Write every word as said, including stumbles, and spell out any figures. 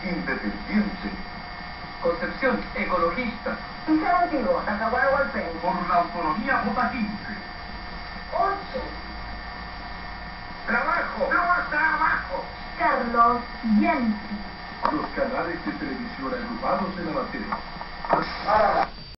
independiente. Concepción, ecologista. Liceo Antiguo, Tacahuara-Hualpén. Por la autonomía vota quince. Ocho. Trabajo, no trabajo. Carlos Bianchi. Los canales de televisión agrupados en la materia.